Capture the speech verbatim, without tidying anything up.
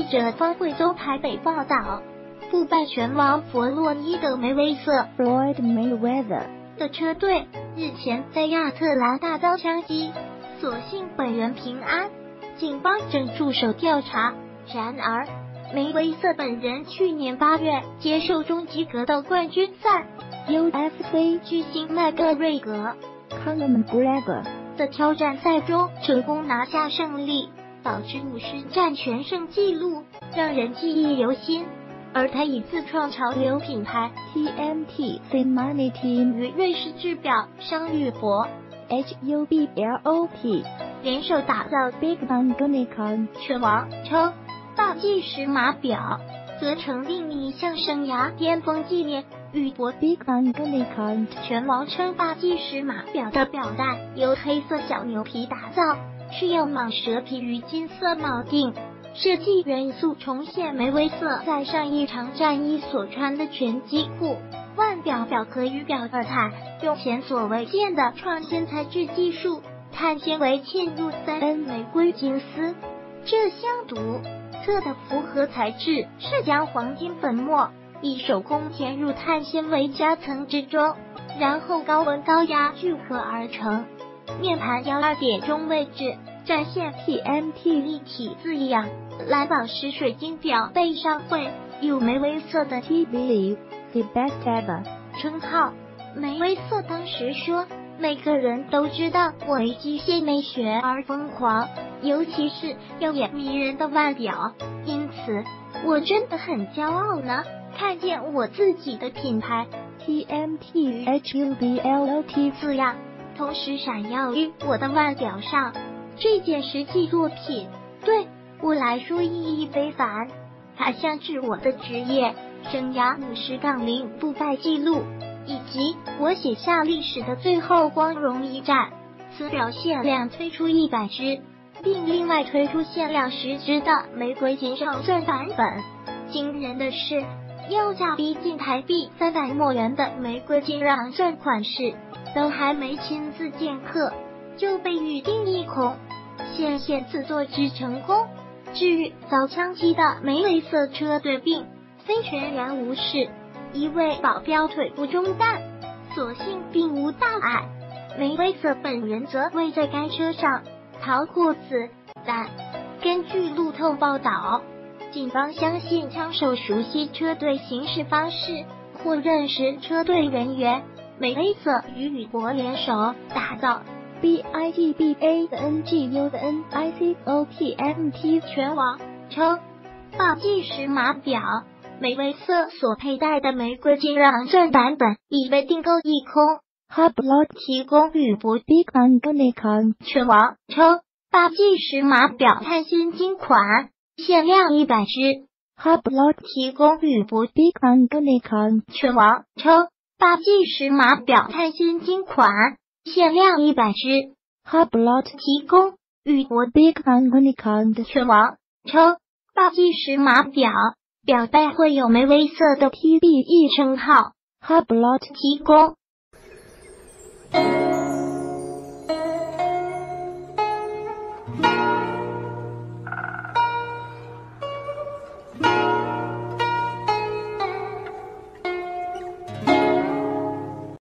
者方慧宗台北报道，不败拳王弗洛伊德梅威瑟 Floyd Mayweather 的车队日前在亚特兰大遭枪击，所幸本人平安，警方正驻守调查。然而，梅威瑟本人去年八月接受终极格斗冠军赛 U F C 巨星麦克瑞格 Conor McGregor 的挑战赛中成功拿下胜利，保持五十战全胜纪录，让人记忆犹新。而他以自创潮流品牌 T M T Simani Team 与瑞士制表商玉博 H U B L O T 联手打造 Big Bang Unicorn 拳王称大计时码表，则成另一项生涯巅峰纪念。玉博 Big Bang Unicorn 拳王称大计时码表的表带由黑色小牛皮打造，是用蟒蛇皮与金色铆钉设计元素重现梅威瑟在上一场战役所穿的拳击裤。腕表表壳与表二态用前所未见的创新材质技术，碳纤维嵌入三 N 玫瑰金丝，这项独特的复合材质是将黄金粉末以手工填入碳纤维夹层之中，然后高温高压聚合而成。面盘腰二点钟位置展现 T M T 立体字样，蓝宝石水晶表背上绘有梅威瑟的 T Believe the best ever 称号。梅威瑟当时说，每个人都知道我为机械美学而疯狂，尤其是耀眼迷人的腕表，因此我真的很骄傲呢。看见我自己的品牌 T M T H U B L O T 字样同时闪耀于我的腕表上，这件实际作品对我来说意义非凡，它象征我的职业生涯五十杠零不败记录，以及我写下历史的最后光荣一战。此表限量推出一百只，并另外推出限量十只的玫瑰金上钻版本。惊人的是，要价逼近台币三百墨元的玫瑰金让钻款式都还没亲自见客，就被预定一空，显现自作之成功。至于遭枪击的梅威瑟车队并非全然无事，一位保镖腿部中弹，所幸并无大碍。梅威瑟本人则未在该车上逃过子弹。根据路透报道，警方相信枪手熟悉车队行事方式或认识车队人员。梅威瑟与宇博联手打造 B I G B A N G U N I C O P M T 拳王称大计时码表，梅威瑟所佩戴的玫瑰金让钻版本已被订购一空。 Hublot 提供宇博 Big Bang Unicorn 拳王称大计时码表碳现金款限量一百只。 Hublot 提供宇博 Big Bang Unicorn 拳王称大计时码表碳现金款限量一百只。 Hublot 提供宇博 Big Bang Unicorn 拳王称大计时码表表带会有梅威瑟的 T B E 称号。 Hublot 提供